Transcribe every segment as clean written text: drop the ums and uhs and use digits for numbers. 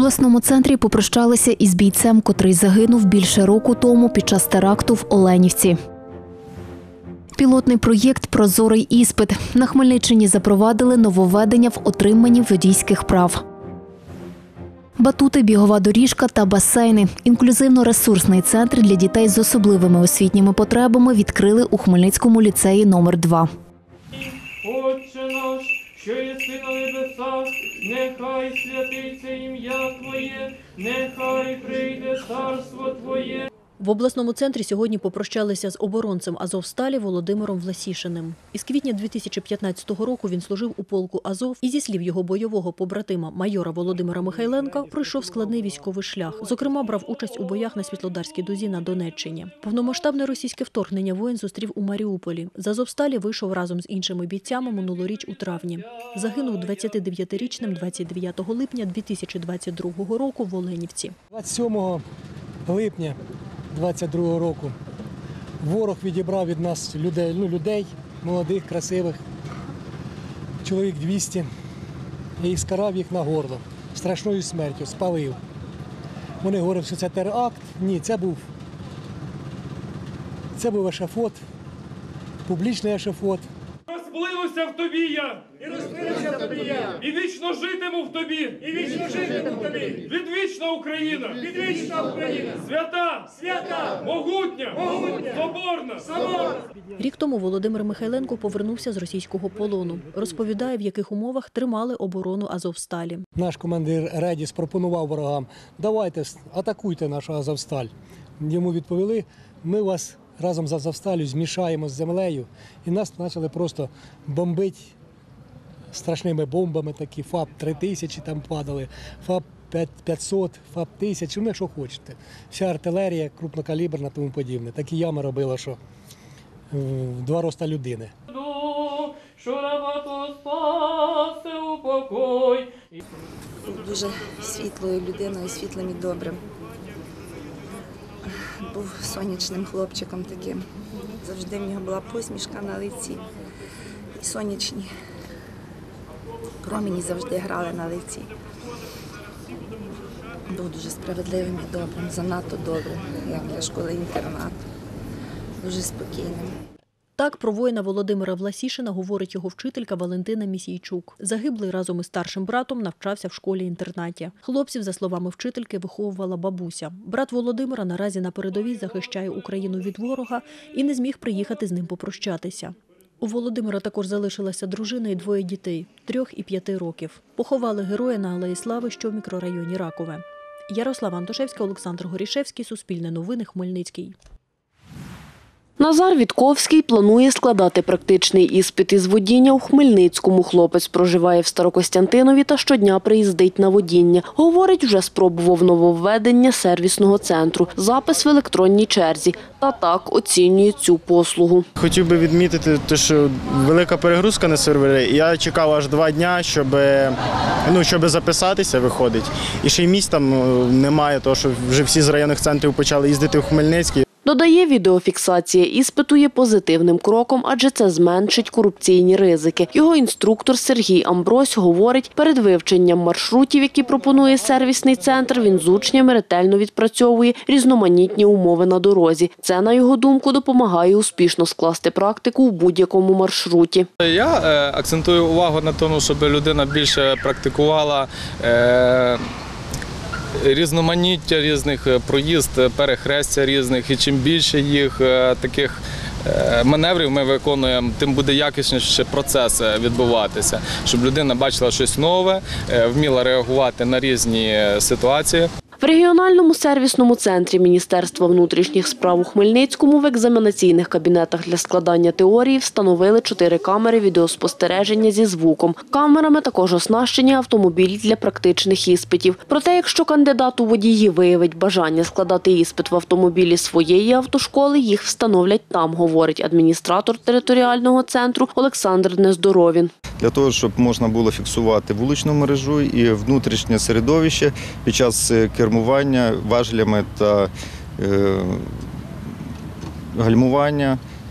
обласному центрі попрощалися із бійцем, котрий загинув більше року тому під час теракту в Оленівці. Пілотний проєкт «Прозорий іспит». На Хмельниччині запровадили нововведення в отриманні водійських прав. Батути, бігова доріжка та басейни. Інклюзивно-ресурсний центр для дітей з особливими освітніми потребами відкрили у Хмельницькому ліцеї номер 2. Отче наш, що єси на небесах, нехай святиться ім'я Твоє, нехай прийде царство Твоє. В обласному центрі сьогодні попрощалися з оборонцем Азовсталі Володимиром Власішиним. Із квітня 2015 року він служив у полку Азов і, зі слів його бойового побратима майора Володимира Михайленка, пройшов складний військовий шлях. Зокрема, брав участь у боях на Світлодарській дузі на Донеччині. Повномасштабне російське вторгнення воїн зустрів у Маріуполі. З Азовсталі вийшов разом з іншими бійцями минулоріч у травні. Загинув 29-річним 29 липня 2022 року в Оленівці. 27 липня 22-го року ворог відібрав від нас людей, молодих, красивих, чоловік 200, і скарав їх на горло страшною смертю, спалив. Вони говорили, що це теракт. Ні, це був ешафот, публічний ешафот. Розпливуся в тобі я, і розпливуся в тобі я, і вічно житиму в тобі, і вічно житиму в тобі. Відвічна Україна, відвічна Україна, свята, свята, могутня, могутня, соборна, соборна. Рік тому Володимир Михайленко повернувся з російського полону. Розповідає, в яких умовах тримали оборону Азовсталі. Наш командир Редіс пропонував ворогам: давайте, атакуйте нашу Азовсталь. Йому відповіли: ми вас разом з Азовсталю змішаємо з землею, і нас почали просто бомбити страшними бомбами, такі ФАП-3000 там падали, ФАП-500, ФАП-1000, ну що хочете. Вся артилерія, крупнокаліберна, тому подібне. Такі ями робила, що в 2 роста людини. Що раба то спасе у покой. Дуже світлою людиною, світлим і добрим. Був сонячним хлопчиком таким. Завжди в нього була посмішка на лиці. І сонячні промені завжди грали на лиці. Був дуже справедливим і добрим, занадто добрим, як для школи-інтернату. Дуже спокійним. Так про воїна Володимира Власішина говорить його вчителька Валентина Місійчук. Загиблий разом із старшим братом навчався в школі-інтернаті. Хлопців, за словами вчительки, виховувала бабуся. Брат Володимира наразі на передовій захищає Україну від ворога і не зміг приїхати з ним попрощатися. У Володимира також залишилася дружина і 2 дітей – 3 і 5 років. Поховали героя на Алеї Слави, що в мікрорайоні Ракове. Ярослава Антошевська, Олександр Горішевський, Суспільне новини, Хмельницький. Назар Вітковський планує складати практичний іспит із водіння у Хмельницькому. Хлопець проживає в Старокостянтинові та щодня приїздить на водіння. Говорить, вже спробував нововведення сервісного центру – запис в електронній черзі. Та так оцінює цю послугу. Хотів би відмітити, що велика перегрузка на сервері. Я чекав аж 2 дні, щоб записатися, виходить. І ще й місць там немає, тому що вже всі з районних центрів почали їздити в Хмельницький. Додає, відеофіксація іспиту є позитивним кроком, адже це зменшить корупційні ризики. Його інструктор Сергій Амбрось говорить, перед вивченням маршрутів, які пропонує сервісний центр, він з учнями ретельно відпрацьовує різноманітні умови на дорозі. Це, на його думку, допомагає успішно скласти практику в будь-якому маршруті. Я акцентую увагу на тому, щоб людина більше практикувала різноманіття різних проїзд, перехрестя різних, і чим більше їх таких маневрів ми виконуємо, тим буде якісніше процес відбуватися, щоб людина бачила щось нове, вміла реагувати на різні ситуації. В регіональному сервісному центрі Міністерства внутрішніх справ у Хмельницькому в екзаменаційних кабінетах для складання теорії встановили 4 камери відеоспостереження зі звуком. Камерами також оснащені автомобілі для практичних іспитів. Проте, якщо кандидат у водії виявить бажання складати іспит в автомобілі своєї автошколи, їх встановлять там, говорить адміністратор територіального центру Олександр Нездоровін. Для того, щоб можна було фіксувати вуличну мережу і внутрішнє середовище під час кермування важелями та гальмування,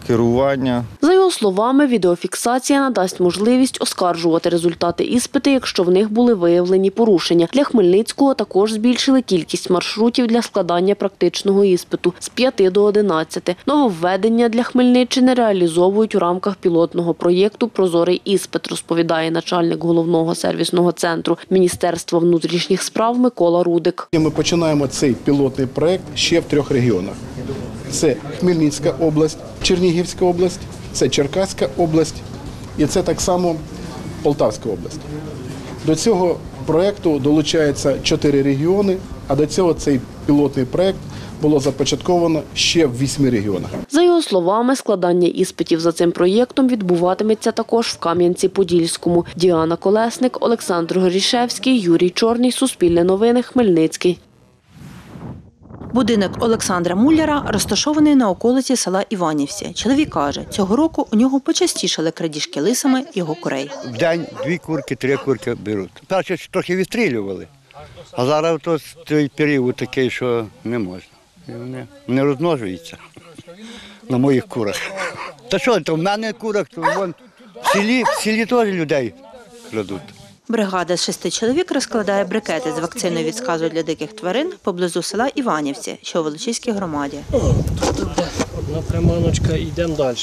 керування. За його словами, відеофіксація надасть можливість оскаржувати результати іспиту, якщо в них були виявлені порушення. Для Хмельницького також збільшили кількість маршрутів для складання практичного іспиту з 5 до 11. Нововведення для Хмельниччини реалізовують у рамках пілотного проєкту «Прозорий іспит», розповідає начальник головного сервісного центру Міністерства внутрішніх справ Микола Рудик. Ми починаємо цей пілотний проєкт ще в 3 регіонах. Це Хмельницька область, Чернігівська область, це Черкаська область і це так само Полтавська область. До цього проєкту долучаються 4 регіони, а до цього цей пілотний проєкт було започатковано ще в 8 регіонах. За його словами, складання іспитів за цим проєктом відбуватиметься також в Кам'янці-Подільському. Діана Колесник, Олександр Горішевський, Юрій Чорний, Суспільне новини, Хмельницький. Будинок Олександра Мулляра розташований на околиці села Іванівці. Чоловік каже, цього року у нього почастішали крадіжки лисами його курей. В день 2 курки, 3 курки беруть. Перше трохи відстрілювали, а зараз той період такий, що не можна. І вони не розмножуються на моїх курах. Та що, то в мене курах, то вон в селі теж людей крадуть. Бригада з 6 чоловік розкладає брикети з вакциною від сказу для диких тварин поблизу села Іванівці, що у Волочиській громаді. Тут одна приманочка, і йдемо далі.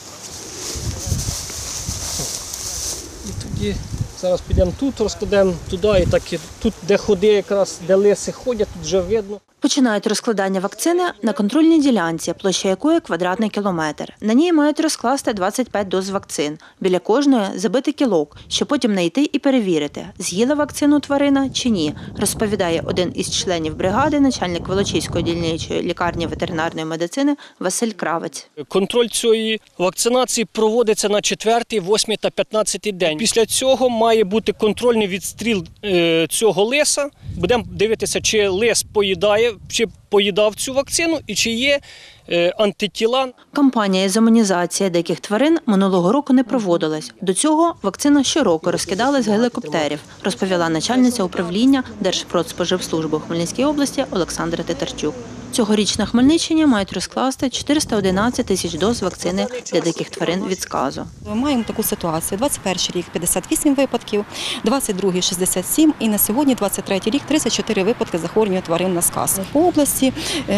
І тоді зараз підемо тут, розкладемо туди, і так тут, де ходи якраз, де лиси ходять, тут вже видно. Починають розкладання вакцини на контрольній ділянці, площа якої квадратний кілометр. На ній мають розкласти 25 доз вакцин. Біля кожної забити кілок, щоб потім знайти і перевірити, з'їла вакцину тварина чи ні, розповідає один із членів бригади, начальник Волочиської дільничої лікарні ветеринарної медицини Василь Кравець. Контроль цієї вакцинації проводиться на 4, 8 та 15 день. Після цього має бути контрольний відстріл цього лиса. Будемо дивитися, чи лис поїдає, чи поїдав цю вакцину і чи є антитіла. Кампанія з імунізації диких тварин минулого року не проводилась. До цього вакцина щороку розкидали з гелікоптерів, розповіла начальниця управління Держпродспоживслужби у Хмельницькій області Олександра Титарчук. Цьогоріч на Хмельниччині мають розкласти 411 тисяч доз вакцини для диких тварин від сказу. Ми маємо таку ситуацію. 21 рік – 58 випадків, 22 – 67 і на сьогодні, 23 рік – 34 випадки захворювання тварин на сказ. По області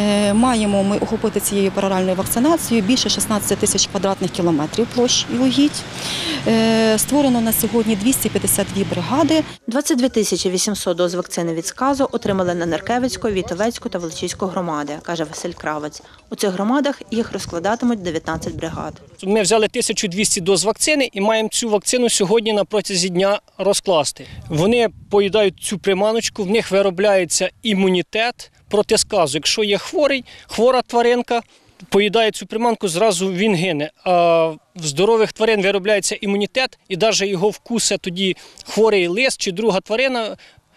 маємо ми охопити цією паралельною вакцинацією більше 16 тисяч квадратних кілометрів площ і угідь. Створено на сьогодні 252 бригади. 22 тисячі 800 доз вакцини від сказу отримали на Неркевицьку, Вітовецьку та Волочиську громади, каже Василь Кравець. У цих громадах їх розкладатимуть 19 бригад. Ми взяли 1200 доз вакцини і маємо цю вакцину сьогодні на протязі дня розкласти. Вони поїдають цю приманочку, в них виробляється імунітет проти сказу. Якщо є хвора тваринка, поїдає цю приманку, зразу він гине. А в здорових тварин виробляється імунітет, і навіть його вкусе тоді хворий лис чи друга тварина,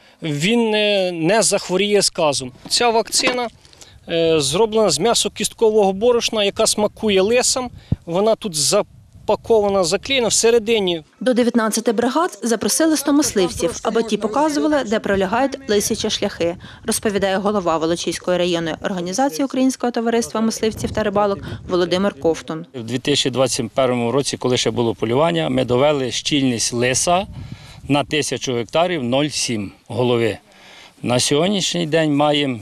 він не захворіє сказом. Ця вакцина зроблена з м'ясо-кісткового борошна, яка смакує лисам. Вона тут запакована, заклеєна всередині. До 19 бригад запросили 100 мисливців, аби ті показували, де пролягають лисячі шляхи, розповідає голова Волочиської районної організації Українського товариства мисливців та рибалок Володимир Ковтун. У 2021 році, коли ще було полювання, ми довели щільність лиса на 1000 гектарів 0,7 голови. На сьогоднішній день маємо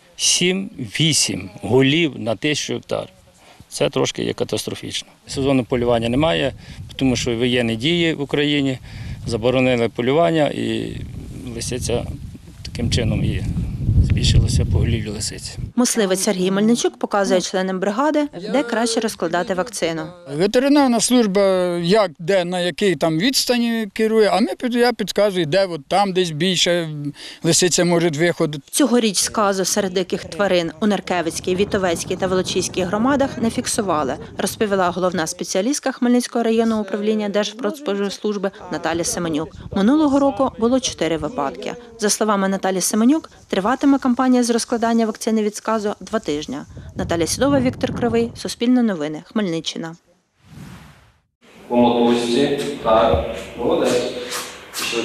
7-8 голів на 1000 гектарів. Це трошки є катастрофічно. Сезонного полювання немає, тому що воєнні дії в Україні, заборонили полювання і лисиця таким чином і збільшилося поголів'я лисиці. Мисливець Сергій Мельничук показує членам бригади, де краще розкладати вакцину. Ветеринарна служба як, де, на якій там відстані керує, а я підказую, де от там десь більше лисиця може виходити. Цьогоріч сказу серед диких тварин у Неркевицькій, Вітовецькій та Волочиській громадах не фіксували, розповіла головна спеціалістка Хмельницького районного управління Держпродспоживслужби Наталя Семенюк. Минулого року було 4 випадки. За словами Наталі Семенюк, триватиме кампанія з розкладання вакцини від сказу 2 тижні. Наталя Сідова, Віктор Кривий, Суспільне новини, Хмельниччина. По мотузці. Так. Молодець. Пішли.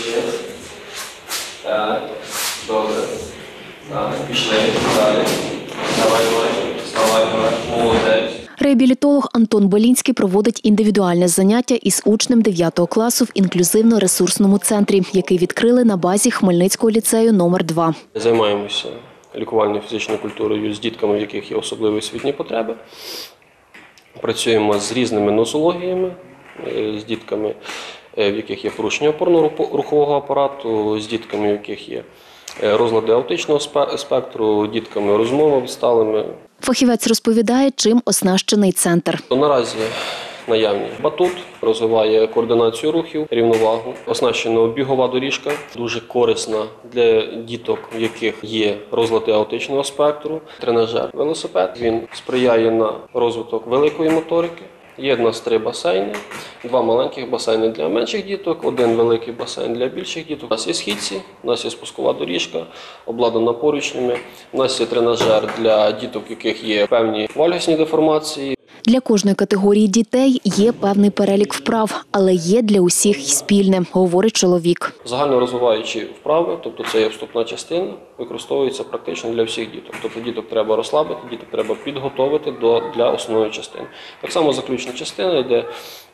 Так. Добре. Так. Пішли. Далі. Давай. Молодець. Реабілітолог Антон Болінський проводить індивідуальне заняття із учнем 9 класу в інклюзивно-ресурсному центрі, який відкрили на базі Хмельницького ліцею номер 2. Займаємося лікувальною фізичною культурою з дітками, в яких є особливі освітні потреби. Працюємо з різними нозологіями, з дітками, в яких є порушення опорно-рухового апарату, з дітками, в яких є розлади аутичного спектру, дітками розмовами відсталими. Фахівець розповідає, чим оснащений центр. Наразі наявні батут, розвиває координацію рухів, рівновагу, оснащена бігова доріжка, дуже корисна для діток, в яких є розлади аутичного спектру, тренажер, велосипед. Він сприяє на розвиток великої моторики. Є в нас 3 басейни, 2 маленьких басейни для менших діток, 1 великий басейн для більших діток. У нас є східці, у нас є спускова доріжка, обладнана поручнями. У нас є тренажер для діток, у яких є певні вальгосні деформації. Для кожної категорії дітей є певний перелік вправ, але є для усіх й спільне, говорить чоловік. Загально розвиваючі вправи, тобто це є вступна частина, використовується практично для всіх діток. Тобто діток треба розслабити, діток треба підготовити для основної частини. Так само заключна частина йде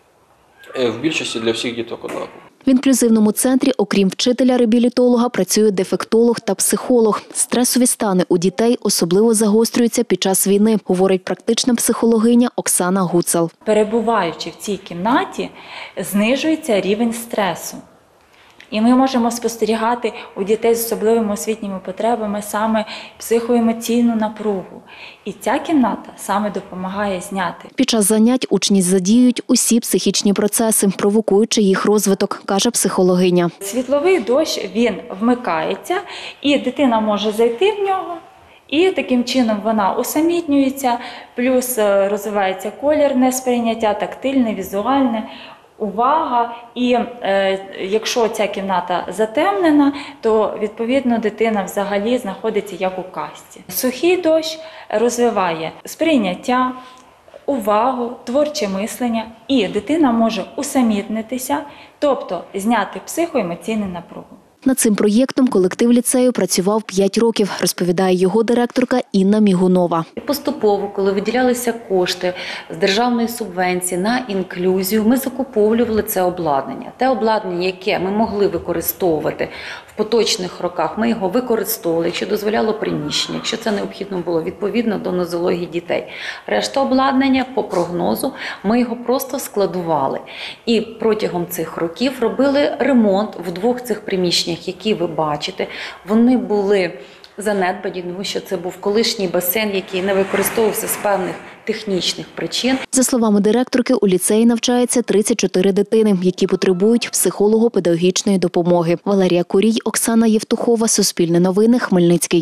в більшості для всіх діток однаково. В інклюзивному центрі, окрім вчителя-реабілітолога, працює дефектолог та психолог. Стресові стани у дітей особливо загострюються під час війни, говорить практична психологиня Оксана Гуцал. Перебуваючи в цій кімнаті, знижується рівень стресу. І ми можемо спостерігати у дітей з особливими освітніми потребами саме психоемоційну напругу. І ця кімната саме допомагає зняти. Під час занять учні задіюють усі психічні процеси, провокуючи їх розвиток, каже психологиня. Світловий дощ, він вмикається, і дитина може зайти в нього. І таким чином вона усамітнюється, плюс розвивається колірне сприйняття, тактильне, візуальне. Увага, і якщо ця кімната затемнена, то відповідно дитина взагалі знаходиться як у казці. Сухий дощ розвиває сприйняття, увагу, творче мислення, і дитина може усамітнитися, тобто зняти психоемоційну напругу. Над цим проєктом колектив ліцею працював 5 років, розповідає його директорка Інна Мігунова. Поступово, коли виділялися кошти з державної субвенції на інклюзію, ми закуповували це обладнання. Те обладнання, яке ми могли використовувати в поточних роках, ми його використовували, якщо дозволяло приміщення, якщо це необхідно було відповідно до нозології дітей. Решта обладнання, по прогнозу, ми його просто складували. І протягом цих років робили ремонт в 2 цих приміщеннях, які ви бачите. Вони були занедбані, тому що це був колишній басейн, який не використовувався з певних технічних причин. За словами директорки, у ліцеї навчається 34 дитини, які потребують психолого-педагогічної допомоги. Валерія Курій, Оксана Євтухова, Суспільне новини, Хмельницький.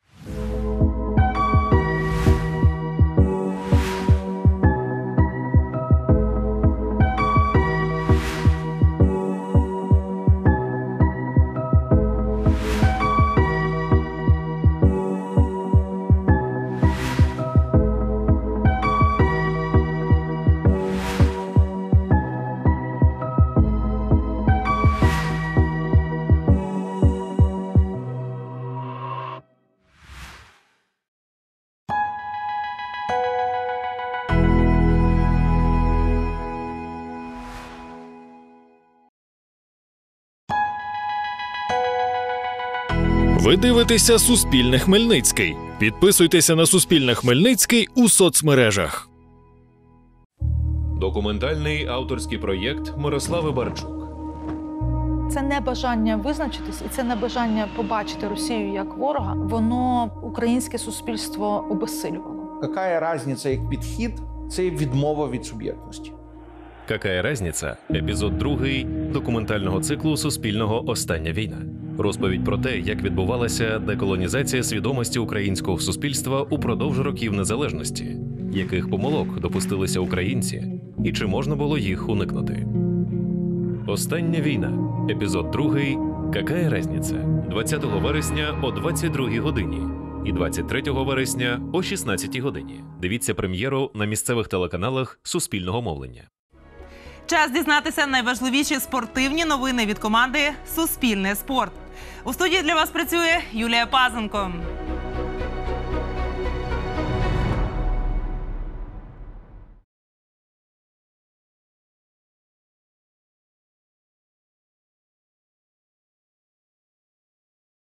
Ви дивитеся Суспільне Хмельницький. Підписуйтеся на Суспільне Хмельницький у соцмережах. Документальний авторський проєкт Мирослави Барчук. Це не бажання визначитись і це не бажання побачити Росію як ворога, воно українське суспільство обезсилювало. Яка різниця як підхід – це відмова від суб'єктності. «Какая разниця» – епізод 2 документального циклу Суспільного «Остання війна». Розповідь про те, як відбувалася деколонізація свідомості українського суспільства упродовж років незалежності, яких помилок допустилися українці і чи можна було їх уникнути. «Остання війна» – епізод 2 «Какая разниця» – 20 вересня о 22-й годині і 23 вересня о 16-й годині. Дивіться прем'єру на місцевих телеканалах Суспільного мовлення. Час дізнатися найважливіші спортивні новини від команди «Суспільне спорт». У студії для вас працює Юлія Пазенко.